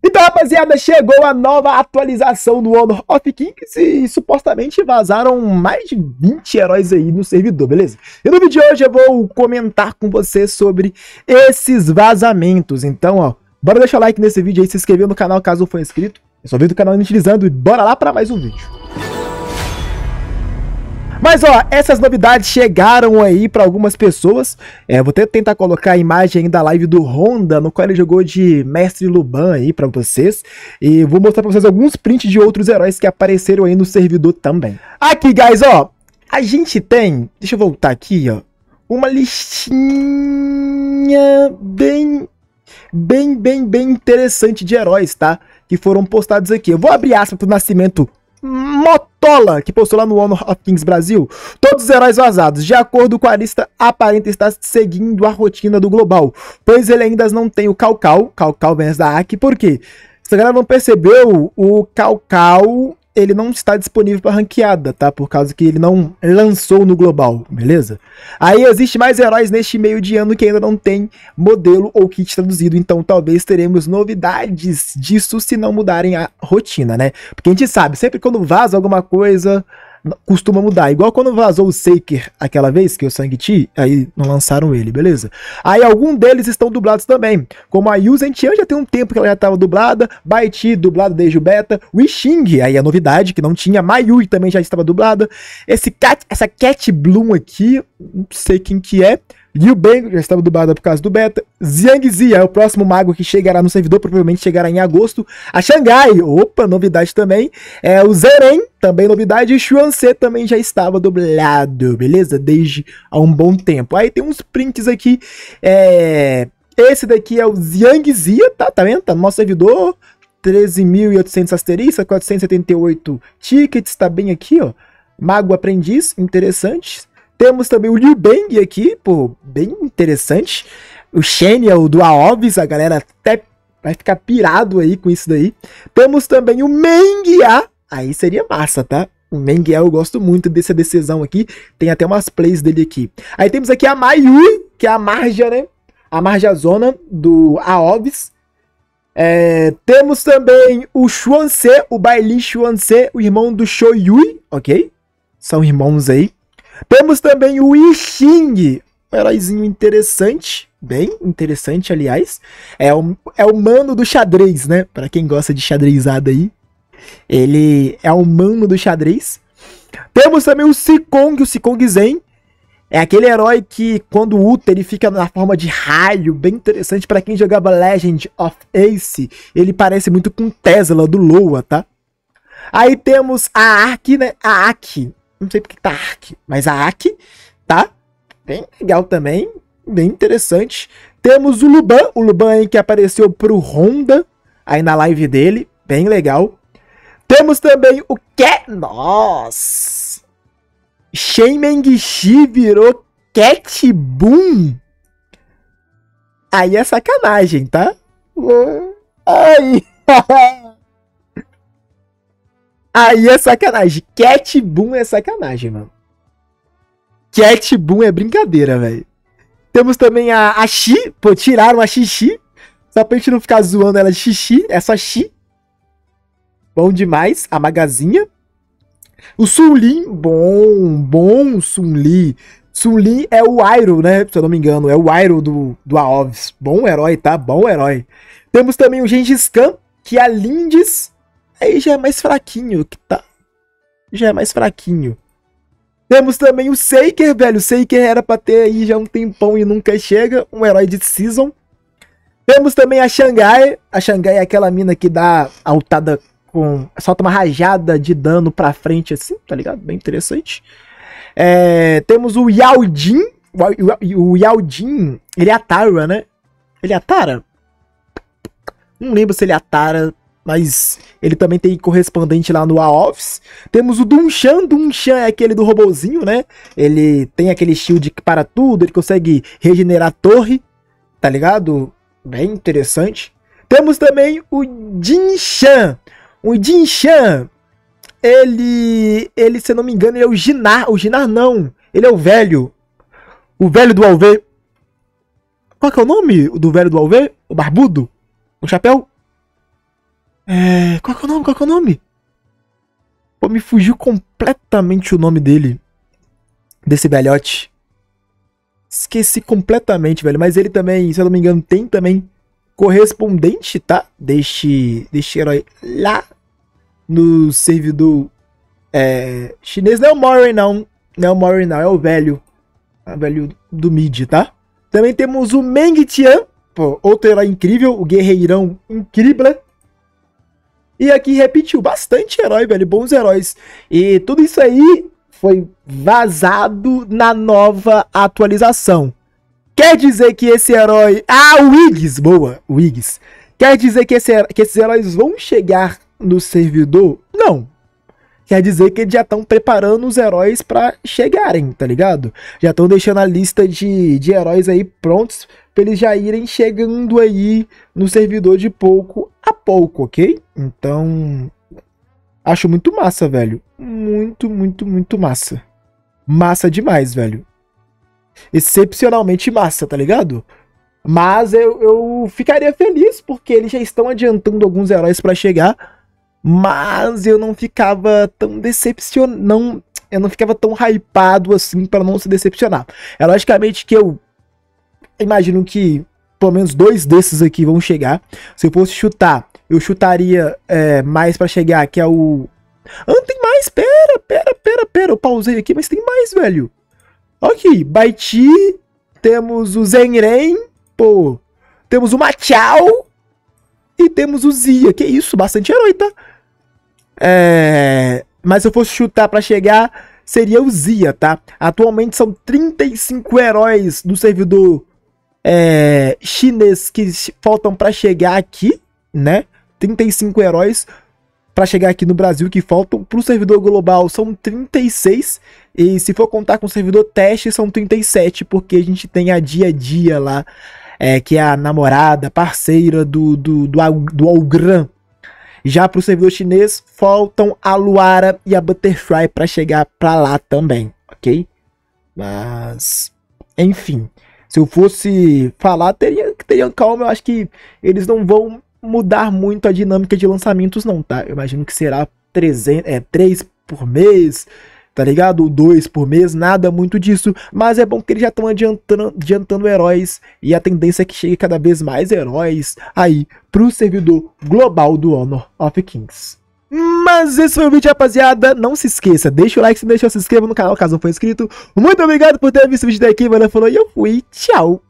Então, rapaziada, chegou a nova atualização do Honor of Kings e supostamente vazaram mais de 20 heróis aí no servidor, beleza? E no vídeo de hoje eu vou comentar com você sobre esses vazamentos. Então, ó, bora deixar o like nesse vídeo aí, se inscrever no canal caso não for inscrito. Eu só vi do canal inutilizando e bora lá para mais um vídeo. Mas ó, essas novidades chegaram aí para algumas pessoas. Vou tentar colocar a imagem aí da live do Honda, no qual ele jogou de Mestre Luban aí para vocês. E vou mostrar para vocês alguns prints de outros heróis que apareceram aí no servidor também. Aqui, guys, ó, a gente tem, deixa eu voltar aqui, ó, uma listinha bem interessante de heróis, tá? Que foram postados aqui. Eu vou abrir aspas pro Nascimento Motola, que postou lá no Honor of Kings Brasil. Todos os heróis vazados, de acordo com a lista, aparenta estar seguindo a rotina do global, pois ele ainda não tem o Calcal vem da Aki. Por quê? Se a galera não percebeu, o Calcal ele não está disponível para ranqueada, tá? Por causa que ele não lançou no global, beleza? Aí existe mais heróis neste meio de ano que ainda não tem modelo ou kit traduzido, então talvez teremos novidades disso se não mudarem a rotina, né? Porque a gente sabe, sempre quando vaza alguma coisa, costuma mudar. Igual quando vazou o Seeker aquela vez, que é o Shang-Chi, aí não lançaram ele, beleza? Aí alguns deles estão dublados também, como a Yu Zhenqian já tem um tempo que ela já estava dublada, Bai Ti dublado desde o beta, o Xing, aí a novidade, que não tinha, Mayui também já estava dublada, essa Cat Bloom aqui, não sei quem que é, Liu Bang já estava dublada por causa do beta. Zhang Zi é o próximo mago que chegará no servidor, provavelmente chegará em agosto. A Xangai, opa, novidade também. O Zeren, também novidade. E Xuan Ce também já estava dublado, beleza? Desde há um bom tempo. Aí tem uns prints aqui. Esse daqui é o Zhang Zi, tá vendo? Tá no nosso servidor. 13.800 asteriscos, 478 tickets, tá bem aqui, ó. Mago Aprendiz, interessante. Temos também o Liu Bang aqui, pô, bem interessante. O Shen é o do Aovis, a galera até vai ficar pirado aí com isso daí. Temos também o Mengia, aí seria massa, tá? O Mengia eu gosto muito dessa decisão aqui, tem até umas plays dele aqui. Aí temos aqui a Mayui, que é a Marja, né? A Marjazona do Aovis. Temos também o Xuan Ce, o Bailin Xuan Ce, o irmão do Shoyui, ok? São irmãos aí. Temos também o Yixing, um heróizinho interessante, bem interessante, aliás. É o mano do xadrez, né? Para quem gosta de xadrezada aí. Ele é o mano do xadrez. Temos também o Sikong Zen. É aquele herói que, quando ulta, ele fica na forma de raio, bem interessante. Para quem jogava Legend of Ace, ele parece muito com Tesla do Loa, tá? Aí temos a Aki, né? A Aki. Não sei porque tá Ark, mas a Aki, tá? Bem legal também, bem interessante. Temos o Luban aí que apareceu pro Honda, aí na live dele, bem legal. Temos também o Nossa! Shen Mengshi virou Cat Boom. Aí é sacanagem, tá? Ai! Aí é sacanagem. Cat Boom é sacanagem, mano. Cat Boom é brincadeira, velho. Temos também a Xi. Pô, tiraram a Xixi. Só pra gente não ficar zoando ela de Xixi. É só Xi. Bom demais. A Magazinha. O Sun Lin. Bom Sun Lin. Sun Lin é o Iroh, né? Se eu não me engano. É o Iroh do Aovis. Bom herói, tá? Bom herói. Temos também o Gengis Khan. Que a Lindes... Aí já é mais fraquinho, que tá? Já é mais fraquinho. Temos também o Seeker, velho. O Seeker era pra ter aí já um tempão e nunca chega. Um herói de Season. Temos também a Xangai. A Xangai é aquela mina que dá altada com... solta uma rajada de dano pra frente assim, tá ligado? Bem interessante. Temos o Yao Jin. O Yao Jin, ele é a Tara, né? Ele é a Tara? Não lembro se ele é a Tara... mas ele também tem correspondente lá no Aovis. Temos o Dunshan. Dunshan é aquele do robozinho, né? Ele tem aquele shield que para tudo. Ele consegue regenerar a torre. Tá ligado? Bem interessante. Temos também o Jinshan. O Jinshan, ele, se eu não me engano, ele é o Jinar. O Jinar não. Ele é o velho. O velho do Alve. Qual que é o nome do velho do Alve? O barbudo? O chapéu? Qual que é o nome? Qual que é o nome? Pô, me fugiu completamente o nome dele. Desse velhote. Esqueci completamente, velho. Mas ele também, se eu não me engano, tem também correspondente, tá? Deste herói lá no servidor chinês. Não é o Mori, não. Não é o Mori, não. É o velho. É o velho do mid, tá? Também temos o Meng Tian. Pô, outro herói incrível. O guerreirão incrível. E aqui repetiu bastante herói, velho. Bons heróis. E tudo isso aí foi vazado na nova atualização. Quer dizer que esse herói... o Wiggs! Boa, Wiggs. Quer dizer que esses heróis vão chegar no servidor? Não. Quer dizer que eles já estão preparando os heróis pra chegarem, tá ligado? Já estão deixando a lista de heróis aí prontos pra eles já irem chegando aí no servidor de pouco a pouco, ok? Então, acho muito massa, velho. Muito, muito, muito massa. Massa demais, velho. Excepcionalmente massa, tá ligado? Mas eu ficaria feliz porque eles já estão adiantando alguns heróis pra chegar. Mas eu não ficava tão decepcionado. Eu não ficava tão hypado assim pra não se decepcionar. É logicamente que eu imagino que pelo menos 2 desses aqui vão chegar. Se eu fosse chutar, eu chutaria mais pra chegar, que é o... tem mais, pera. Eu pausei aqui, mas tem mais, velho. Ok, Baiti, temos o Zenren, pô, temos o Machao e temos o Zia. Que isso, bastante herói, tá? Mas se eu fosse chutar pra chegar, seria o Zia, tá? Atualmente são 35 heróis do servidor chinês que faltam pra chegar aqui, né? 35 heróis pra chegar aqui no Brasil que faltam. Pro servidor global são 36. E se for contar com o servidor teste, são 37, porque a gente tem a Dia lá, que é a namorada, parceira do Algran. Já pro servidor chinês, faltam a Luara e a Butterfly para chegar para lá também, ok? Mas, enfim, se eu fosse falar, teriam calma. Eu acho que eles não vão mudar muito a dinâmica de lançamentos não, tá? Eu imagino que será 3 por mês, tá ligado? Ou 2 por mês, nada muito disso. Mas é bom que eles já estão adiantando heróis. E a tendência é que chegue cada vez mais heróis aí pro servidor global do Honor of Kings. Mas esse foi o vídeo, rapaziada. Não se esqueça, deixa o like, se não deixou, se inscreva no canal caso não for inscrito. Muito obrigado por ter visto o vídeo daqui, mano. Falou e eu fui. Tchau.